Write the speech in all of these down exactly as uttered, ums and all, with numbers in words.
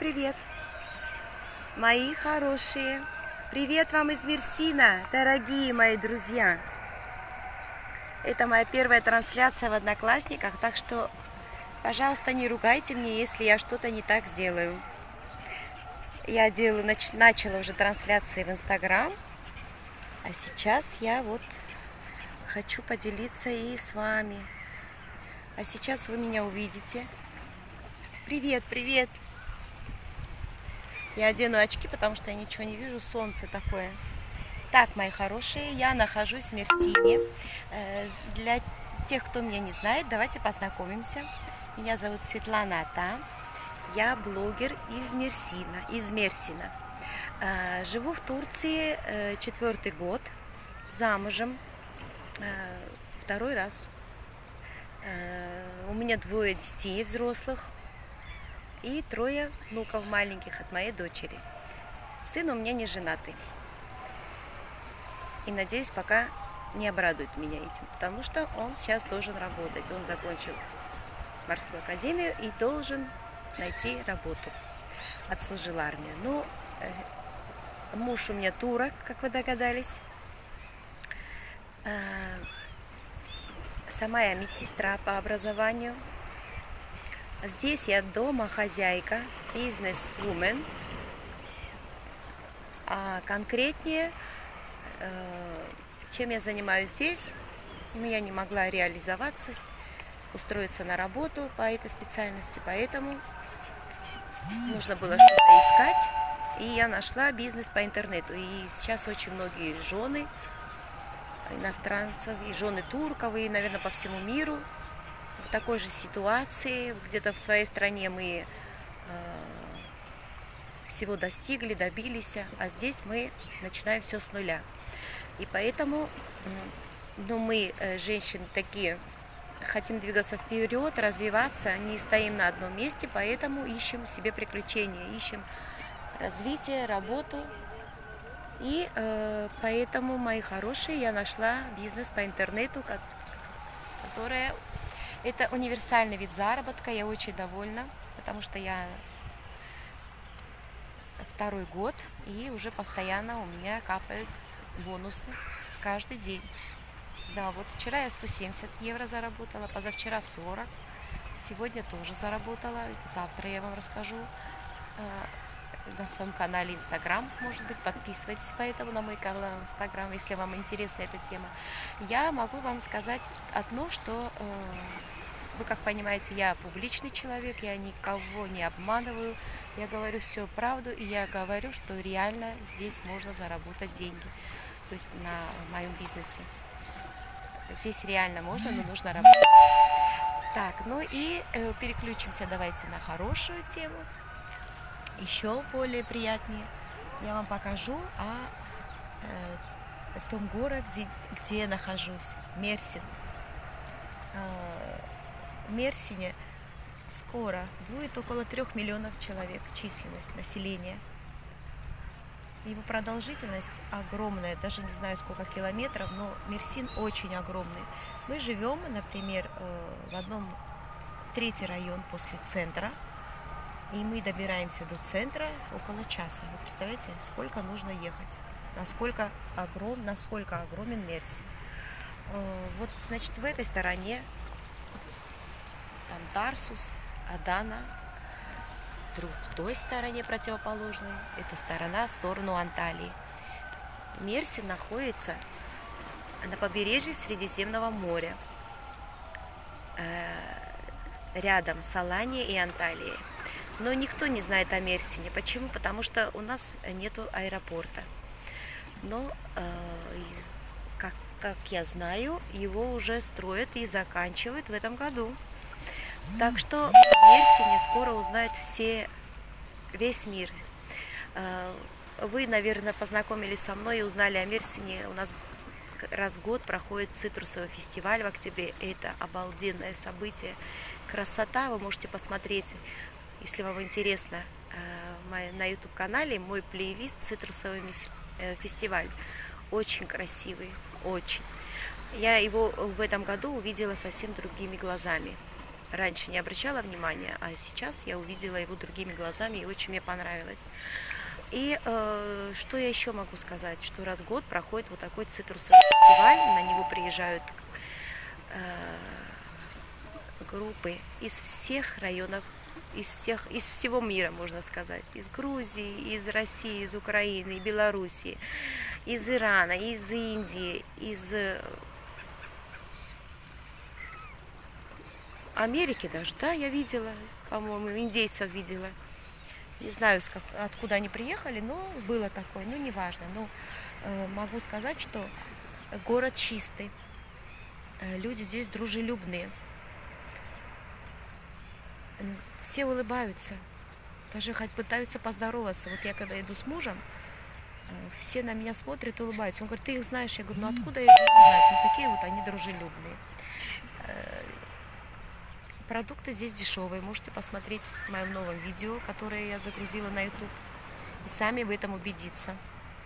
привет, мои хорошие. Привет вам из Мерсина, дорогие мои друзья. Это моя первая трансляция в Одноклассниках, так что, пожалуйста, не ругайте мне, если я что-то не так сделаю. Я делаю, нач, начала уже трансляции в Инстаграм, а сейчас я вот хочу поделиться и с вами. А сейчас вы меня увидите. Привет, привет. Я одену очки, потому что я ничего не вижу, солнце такое. Так, мои хорошие, я нахожусь в Мерсине. Для тех, кто меня не знает, давайте познакомимся. Меня зовут Светлана Ата. Я блогер из Мерсина, из Мерсина. Живу в Турции четвертый год, замужем второй раз. У меня двое детей взрослых и трое внуков маленьких от моей дочери. Сын у меня не женатый. И надеюсь, пока не обрадует меня этим, потому что он сейчас должен работать. Он закончил морскую академию и должен найти работу. Отслужил армию. Ну, э, муж у меня турок, как вы догадались. Э, сама я медсестра по образованию. Здесь я дома хозяйка, бизнес-вумен. А конкретнее, э, чем я занимаюсь здесь, я не могла реализоваться, устроиться на работу по этой специальности, поэтому нужно было что-то искать, и я нашла бизнес по интернету. И сейчас очень многие жены иностранцев, и жены турков, и, наверное, по всему миру в такой же ситуации, где-то в своей стране мы э, всего достигли, добились, а здесь мы начинаем все с нуля. И поэтому ну, мы, женщины, такие, хотим двигаться вперед, развиваться, не стоим на одном месте, поэтому ищем себе приключения, ищем развитие, работу. И э, поэтому, мои хорошие, я нашла бизнес по интернету, как, которая это универсальный вид заработка. Я очень довольна, потому что я второй год, и уже постоянно у меня капают бонусы каждый день. Да, вот вчера я сто семьдесят евро заработала, позавчера сорок, сегодня тоже заработала, завтра я вам расскажу на своем канале Инстаграм, может быть, подписывайтесь поэтому на мой канал Инстаграм, если вам интересна эта тема. Я могу вам сказать одно, что э, вы, как понимаете, я публичный человек, я никого не обманываю, я говорю всю правду, и я говорю, что реально здесь можно заработать деньги, то есть на моем бизнесе. Здесь реально можно, но нужно работать. Так, ну и э, переключимся давайте на хорошую тему. Еще более приятнее. Я вам покажу о, э, о том городе, где, где я нахожусь, Мерсин. Э, в Мерсине скоро будет около трех миллионов человек численность населения. Его продолжительность огромная, даже не знаю сколько километров, но Мерсин очень огромный. Мы живем, например, э, в одном третий район после центра. И мы добираемся до центра около часа. Вы представляете, сколько нужно ехать? Насколько огром, насколько огромен Мерсин. Вот, значит, в этой стороне там Тарсус, Адана. В той стороне противоположной, это сторона в сторону Анталии. Мерсин находится на побережье Средиземного моря. Рядом с Аланией и Анталией. Но никто не знает о Мерсине. Почему? Потому что у нас нету аэропорта. Но, э, как, как я знаю, его уже строят и заканчивают в этом году. Так что о Мерсине скоро узнают все, весь мир. Э, вы, наверное, познакомились со мной и узнали о Мерсине. У нас раз в год проходит цитрусовый фестиваль в октябре. Это обалденное событие. Красота, вы можете посмотреть. Если вам интересно, на ютуб-канале мой плейлист «Цитрусовый фестиваль». Очень красивый, очень. Я его в этом году увидела совсем другими глазами. раньше не обращала внимания, а сейчас я увидела его другими глазами, и очень мне понравилось. И э, что я еще могу сказать, что раз в год проходит вот такой цитрусовый фестиваль, на него приезжают э, группы из всех районов, из всех, из всего мира, можно сказать, из Грузии, из России, из Украины, Белоруссии, из Ирана, из Индии, из Америки даже, да, я видела, по-моему, индейцев видела. Не знаю, откуда они приехали, но было такое, ну, неважно. Но э, могу сказать, что город чистый, э, люди здесь дружелюбные, все улыбаются, даже хоть пытаются поздороваться. Вот я когда иду с мужем, э, все на меня смотрят и улыбаются. Он говорит, ты их знаешь? Я говорю, ну откуда я их знаю? Ну такие вот они дружелюбные. Э, продукты здесь дешевые, можете посмотреть в моем новом видео, которое я загрузила на YouTube, и сами в этом убедиться.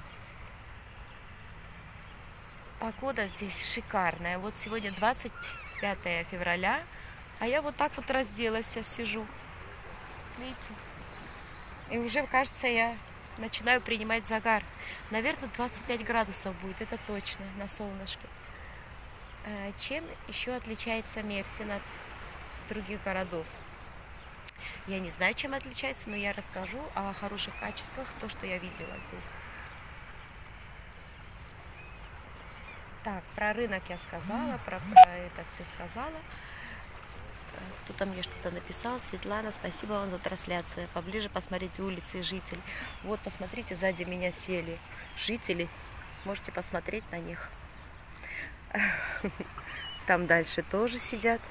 Погода здесь шикарная. Вот сегодня двадцать пятое февраля, а я вот так вот разделась, сижу. Видите? И уже, кажется, я начинаю принимать загар. Наверное, двадцать пять градусов будет, это точно, на солнышке. Чем еще отличается Мерсин от других городов? Я не знаю, чем отличается, но я расскажу о хороших качествах, то, что я видела здесь. Так, про рынок я сказала, про, про это все сказала. Кто-то мне что-то написал. Светлана, спасибо вам за трансляцию. Поближе посмотрите улицы и жители. Вот, посмотрите, сзади меня сели жители. Можете посмотреть на них. Там дальше тоже сидят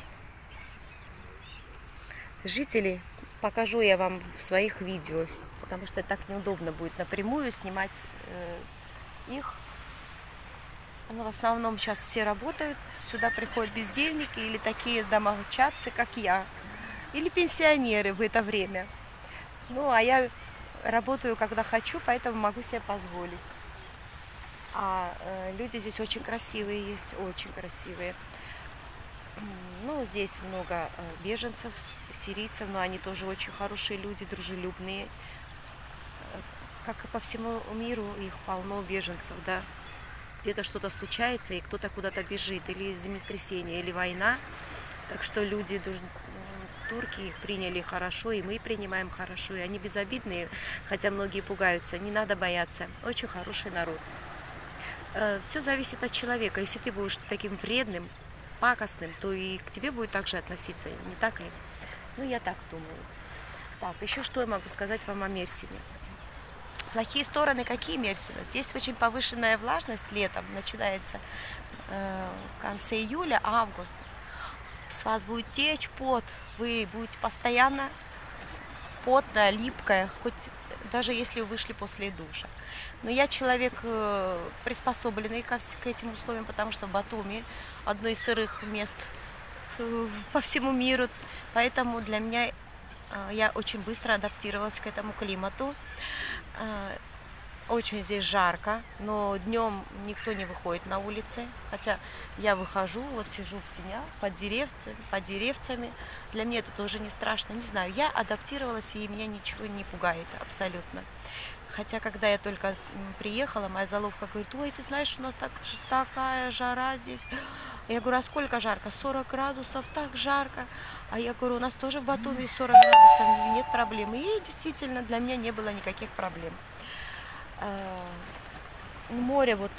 жители. Покажу я вам в своих видео, потому что так неудобно будет напрямую снимать э, их. Но в основном сейчас все работают, сюда приходят бездельники или такие домочадцы, как я, или пенсионеры в это время. Ну, а я работаю, когда хочу, поэтому могу себе позволить. А э, люди здесь очень красивые есть, очень красивые. Ну, здесь много э, беженцев, сирийцев, но они тоже очень хорошие люди, дружелюбные. Как и по всему миру, их полно беженцев, да. Где-то что-то случается, и кто-то куда-то бежит, или землетрясение, или война. Так что люди, турки, их приняли хорошо, и мы принимаем хорошо, и они безобидные, хотя многие пугаются, не надо бояться. Очень хороший народ. Все зависит от человека. Если ты будешь таким вредным, пакостным, то и к тебе будет так же относиться, не так ли? Ну, я так думаю. Так, еще что я могу сказать вам о Мерсине? Плохие стороны какие Мерсина? Здесь очень повышенная влажность летом, начинается э, в конце июля, августа. С вас будет течь пот, вы будете постоянно потная, липкая, хоть даже если вы вышли после душа. Но я человек э, приспособленный ко, к этим условиям, потому что Батуми одно из сырых мест э, по всему миру, поэтому для меня э, я очень быстро адаптировалась к этому климату. Очень здесь жарко, но днем никто не выходит на улицы, хотя я выхожу, вот сижу в тенях, под деревцами, под деревцами. Для меня это тоже не страшно, не знаю, я адаптировалась, и меня ничего не пугает абсолютно. Хотя, когда я только приехала, моя заловка говорит, ой, ты знаешь, у нас так, такая жара здесь. Я говорю, а сколько жарко? сорок градусов, так жарко. А я говорю, у нас тоже в Батуми сорок градусов, нет проблем. И действительно, для меня не было никаких проблем. Море, вот,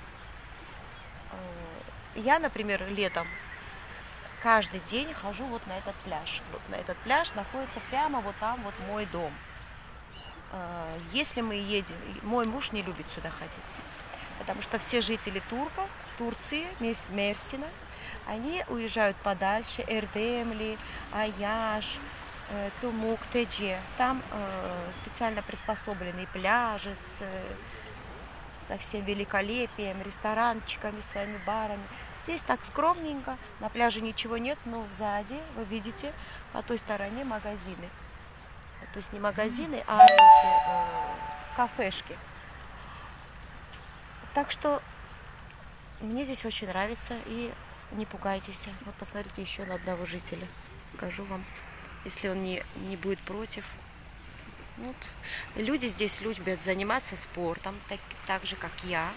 я, например, летом каждый день хожу вот на этот пляж. Вот на этот пляж находится прямо вот там вот мой дом. Если мы едем, мой муж не любит сюда ходить, потому что все жители Турка, Турции, Мерсина, они уезжают подальше, Эрдемли, Аяш, Тумук, Тедже. Там э, специально приспособленные пляжи с, со всем великолепием, ресторанчиками, своими барами. Здесь так скромненько, на пляже ничего нет, но сзади, вы видите, по той стороне магазины. То есть не магазины, а эти э, кафешки. Так что мне здесь очень нравится. И не пугайтесь. Вот посмотрите еще на одного жителя. Покажу вам, если он не, не будет против. Вот. Люди здесь любят заниматься спортом, так, так же, как я.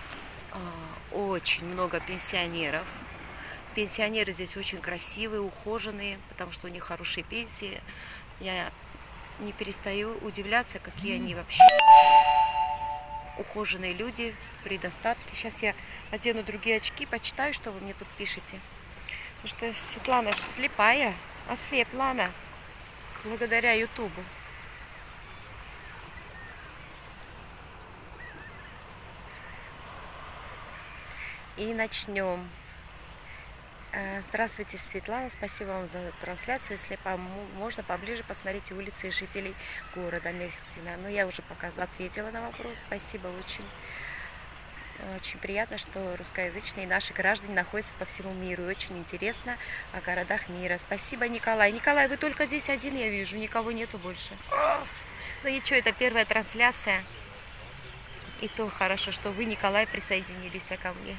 Очень много пенсионеров. Пенсионеры здесь очень красивые, ухоженные, потому что у них хорошие пенсии. Я не перестаю удивляться, какие они вообще ухоженные люди, при достатке. Сейчас я одену другие очки, почитаю, что вы мне тут пишете. Потому что Светлана же слепая, ослепла она, благодаря Ютубу. И начнем. Здравствуйте, Светлана, спасибо вам за трансляцию. Если можно, поближе посмотрите улицы и жителей города Мерсина. Ну, я уже пока ответила на вопрос. Спасибо, очень, очень приятно, что русскоязычные наши граждане находятся по всему миру. И очень интересно о городах мира. Спасибо, Николай. Николай, вы только здесь один, я вижу, никого нету больше. Ну ничего, это первая трансляция. И то хорошо, что вы, Николай, присоединились ко мне.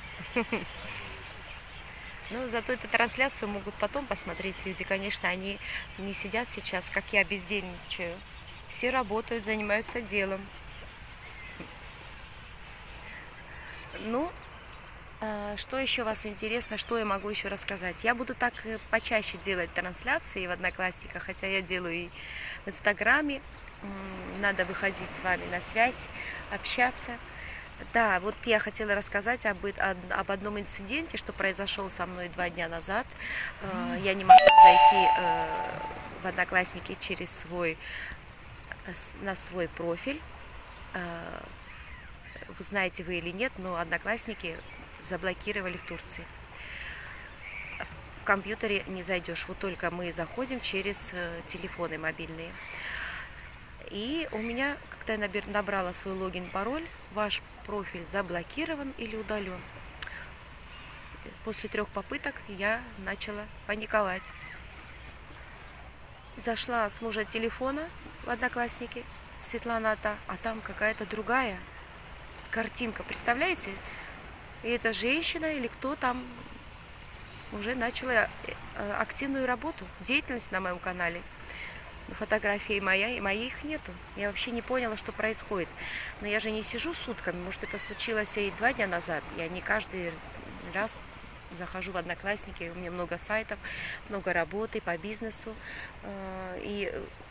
Ну, зато эту трансляцию могут потом посмотреть люди. Конечно, они не сидят сейчас, как я, бездельничаю. Все работают, занимаются делом. Ну, что еще вас интересно, что я могу еще рассказать? Я буду так почаще делать трансляции в Одноклассниках, хотя я делаю и в Инстаграме. Надо выходить с вами на связь, общаться. Да, вот я хотела рассказать об, об одном инциденте, что произошел со мной два дня назад. Я не могла зайти в Одноклассники через свой, на свой профиль. Вы знаете вы или нет, но Одноклассники заблокировали в Турции. В компьютере не зайдешь, вот только мы заходим через телефоны мобильные. И у меня, когда я набрала свой логин, пароль, ваш профиль заблокирован или удален. После трех попыток я начала паниковать. Зашла с мужа телефона в Одноклассники, Светлана-то, а там какая-то другая картинка, представляете? И эта женщина или кто там уже начала активную работу, деятельность на моем канале. Фотографий моя, моих нету. Я вообще не поняла, что происходит. Но я же не сижу сутками. Может, это случилось и два дня назад. Я не каждый раз захожу в Одноклассники. У меня много сайтов, много работы по бизнесу. И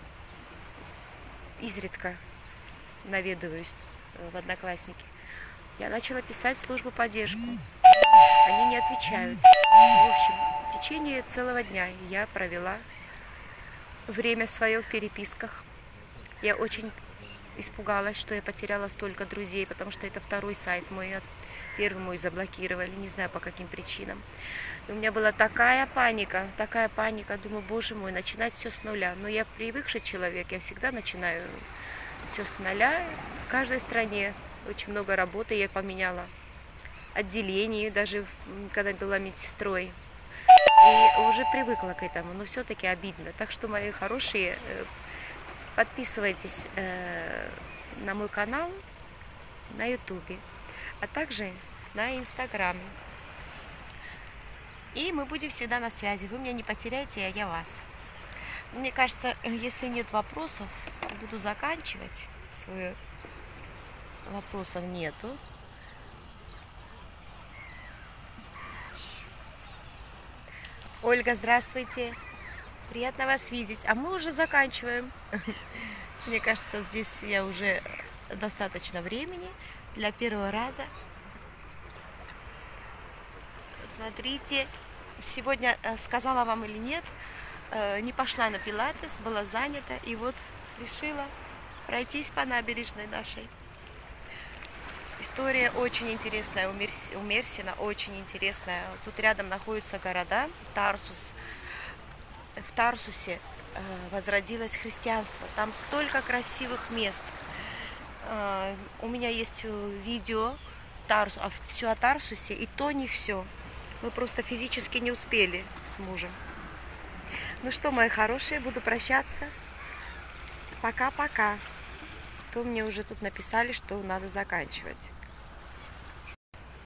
изредка наведываюсь в Одноклассники. Я начала писать в службу поддержку. Они не отвечают. В общем, в течение целого дня я провела время свое в переписках. Я очень испугалась, что я потеряла столько друзей, потому что это второй сайт мой, первый мой заблокировали, не знаю по каким причинам. И у меня была такая паника, такая паника, думаю, боже мой, начинать все с нуля. Но я привыкший человек, я всегда начинаю все с нуля. В каждой стране очень много работы, я поменяла отделение, даже когда была медсестрой. И уже привыкла к этому, но все-таки обидно. Так что, мои хорошие, подписывайтесь на мой канал на ютубе, а также на инстаграме. И мы будем всегда на связи. Вы меня не потеряете, а я вас. Мне кажется, если нет вопросов, буду заканчивать. Свою... Вопросов нету. Ольга, здравствуйте. Приятно вас видеть. А мы уже заканчиваем. Мне кажется, здесь я уже достаточно времени для первого раза. Смотрите, сегодня сказала вам или нет, не пошла на пилатес, была занята. И вот решила пройтись по набережной нашей. История очень интересная у, Мерс... у Мерсина, очень интересная. Тут рядом находятся города. Тарсус. В Тарсусе э, возродилось христианство. Там столько красивых мест. Э, у меня есть видео Тарс... все о Тарсусе, и то не все. Мы просто физически не успели с мужем. Ну что, мои хорошие, буду прощаться. Пока-пока. То мне уже тут написали, что надо заканчивать.